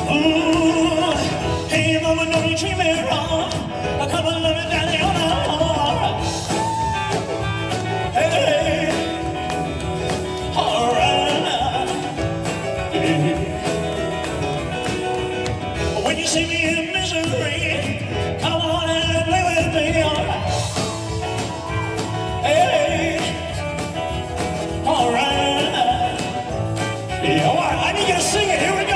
Ooh, hey mama, don't you treat me wrong. I come and love me down the other. Hey, alright. When you see me in misery, come on and play with me, alright. Hey, alright. Yeah, alright, I need you to sing it, here we go.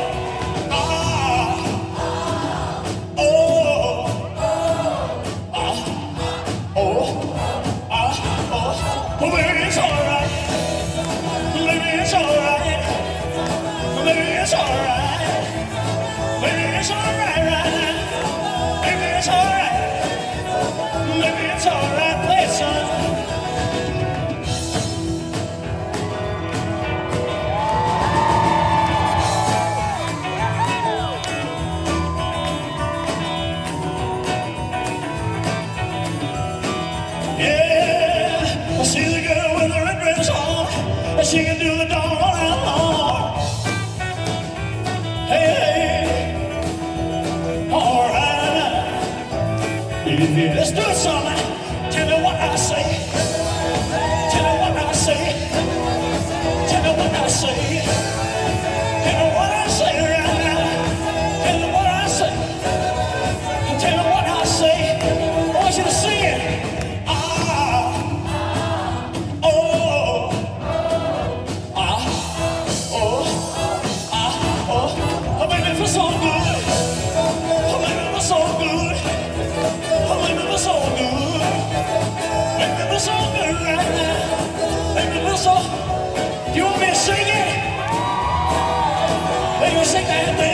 Well, baby, it's alright. Baby, it's alright. Baby, it's alright. Baby, it's alright right now. Baby, it's alright. Baby, it's alright. Play it, son. Yeah, I see the girl with the red dress on, and she can do the dawn all night long. Hey, hey, alright. Yeah, let's do it, son. Tell me what I say. Tell me what I say. Tell me what I say. Tell me what I say right now. Tell me what I say. Tell me what I say. I want you to sing it. So good, oh baby, it was so good, oh baby, it was so good, baby, it was so good right now, baby, it was so. You want me to sing it? Baby, sing that thing.